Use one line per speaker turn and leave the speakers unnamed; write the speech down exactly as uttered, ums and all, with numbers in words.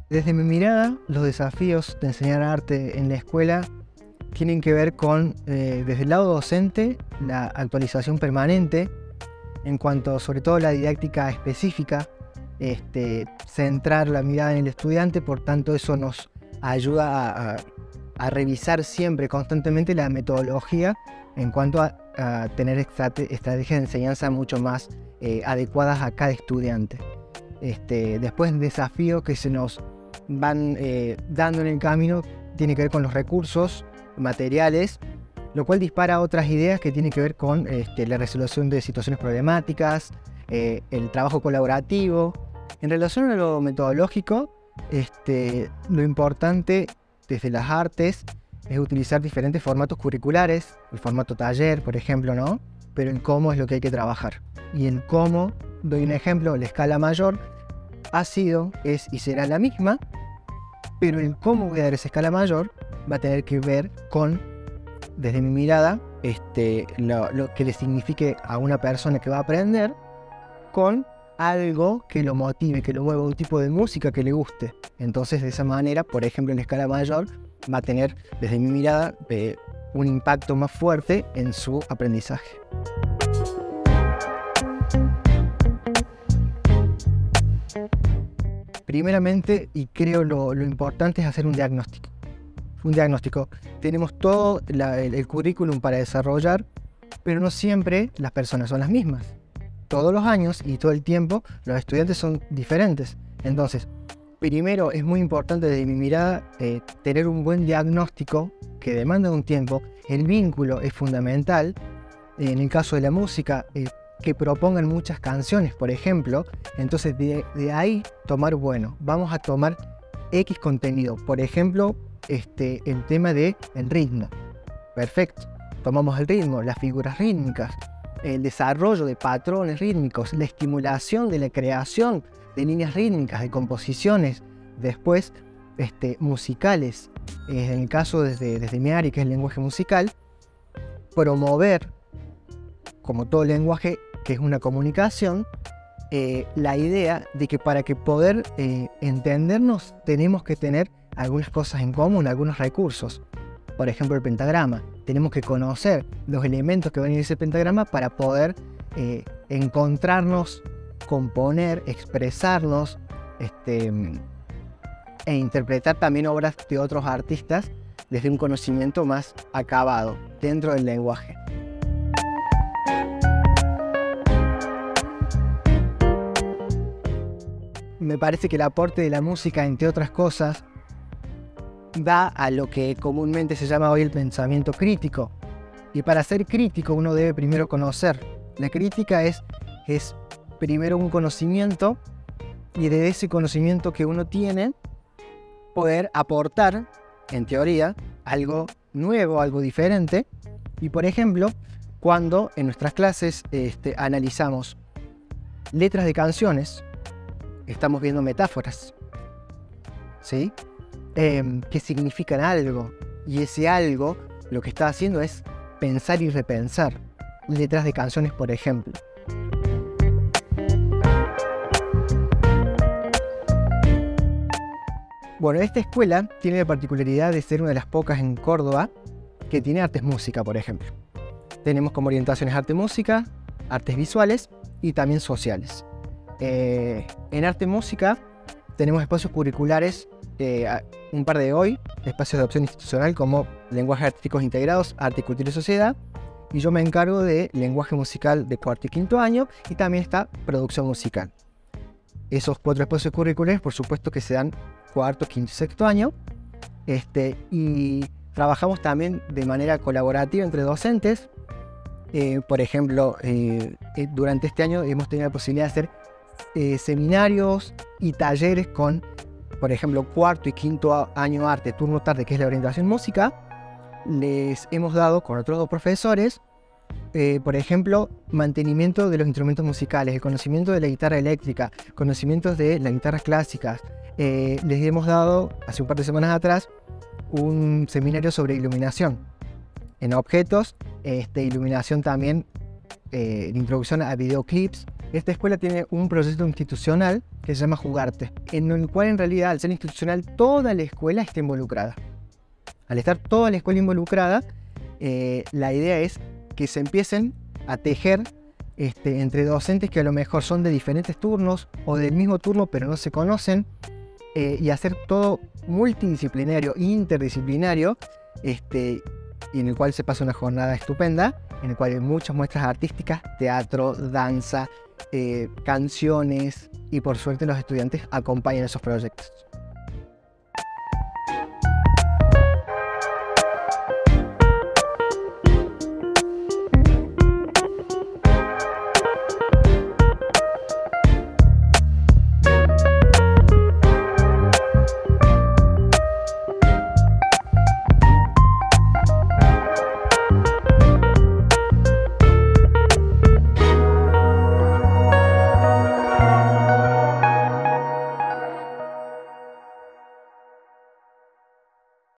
Desde mi mirada, los desafíos de enseñar arte en la escuela tienen que ver con, eh, desde el lado docente, la actualización permanente en cuanto sobre todo a la didáctica específica, este, centrar la mirada en el estudiante. Por tanto, eso nos ayuda a, a, a revisar siempre, constantemente, la metodología en cuanto a, a tener estrate, estrategias de enseñanza mucho más eh, adecuadas a cada estudiante. Este, después, el desafío que se nos van eh, dando en el camino tiene que ver con los recursos materiales, lo cual dispara otras ideas que tienen que ver con este, la resolución de situaciones problemáticas, eh, el trabajo colaborativo. En relación a lo metodológico, este, lo importante desde las artes es utilizar diferentes formatos curriculares, el formato taller, por ejemplo, ¿no? Pero el cómo es lo que hay que trabajar. Y el cómo, doy un ejemplo, la escala mayor ha sido, es y será la misma, pero el cómo voy a dar esa escala mayor va a tener que ver con, desde mi mirada, este, lo, lo que le signifique a una persona que va a aprender, con algo que lo motive, que lo mueva, un tipo de música que le guste. Entonces, de esa manera, por ejemplo, en la escala mayor va a tener, desde mi mirada, eh, un impacto más fuerte en su aprendizaje. Primeramente, y creo lo, lo importante, es hacer un diagnóstico. Un diagnóstico. Tenemos todo la, el, el currículum para desarrollar, pero no siempre las personas son las mismas. Todos los años y todo el tiempo los estudiantes son diferentes. Entonces, primero es muy importante desde mi mirada eh, tener un buen diagnóstico que demanda un tiempo. El vínculo es fundamental. En el caso de la música, eh, que propongan muchas canciones, por ejemplo. Entonces de, de ahí tomar, bueno, vamos a tomar X contenido. Por ejemplo, este, el tema del ritmo. Perfecto. Tomamos el ritmo, las figuras rítmicas, el desarrollo de patrones rítmicos, la estimulación de la creación de líneas rítmicas, de composiciones, después este, musicales. Eh, en el caso desde, desde mi área, que es el lenguaje musical, promover, como todo lenguaje, que es una comunicación, eh, la idea de que para que poder eh, entendernos tenemos que tener algunas cosas en común, algunos recursos. Por ejemplo, el pentagrama. Tenemos que conocer los elementos que van a ir en ese pentagrama para poder eh, encontrarnos, componer, expresarnos este, e interpretar también obras de otros artistas desde un conocimiento más acabado dentro del lenguaje. Me parece que el aporte de la música, entre otras cosas, da a lo que comúnmente se llama hoy el pensamiento crítico. Y para ser crítico uno debe primero conocer. La crítica es, es primero un conocimiento, y de ese conocimiento que uno tiene, poder aportar, en teoría, algo nuevo, algo diferente. Y por ejemplo, cuando en nuestras clases este, analizamos letras de canciones, estamos viendo metáforas, ¿sí? Eh, que significan algo, y ese algo lo que está haciendo es pensar y repensar. Letras de canciones, por ejemplo. Bueno, esta escuela tiene la particularidad de ser una de las pocas en Córdoba que tiene artes música, por ejemplo. Tenemos como orientaciones arte música, artes visuales y también sociales. Eh, en arte música tenemos espacios curriculares, eh, un par de hoy, espacios de opción institucional como lenguajes artísticos integrados, arte, cultura y sociedad, y yo me encargo de lenguaje musical de cuarto y quinto año, y también está producción musical. Esos cuatro espacios curriculares, por supuesto, que se dan cuarto, quinto y sexto año, este, y trabajamos también de manera colaborativa entre docentes. Eh, por ejemplo, eh, durante este año hemos tenido la posibilidad de hacer Eh, seminarios y talleres con, por ejemplo, cuarto y quinto año arte, turno tarde, que es la orientación música. Les hemos dado con otros dos profesores, eh, por ejemplo, mantenimiento de los instrumentos musicales, el conocimiento de la guitarra eléctrica, conocimientos de las guitarras clásicas. Eh, les hemos dado, hace un par de semanas atrás, un seminario sobre iluminación en objetos, este, iluminación también, eh, de introducción a videoclips, Esta escuela tiene un proyecto institucional que se llama Jugarte, en el cual en realidad, al ser institucional, toda la escuela está involucrada. Al estar toda la escuela involucrada, eh, la idea es que se empiecen a tejer este, entre docentes que a lo mejor son de diferentes turnos o del mismo turno pero no se conocen, eh, y hacer todo multidisciplinario, interdisciplinario, este, y en el cual se pasa una jornada estupenda, en el cual hay muchas muestras artísticas, teatro, danza, eh, canciones, y por suerte los estudiantes acompañan esos proyectos.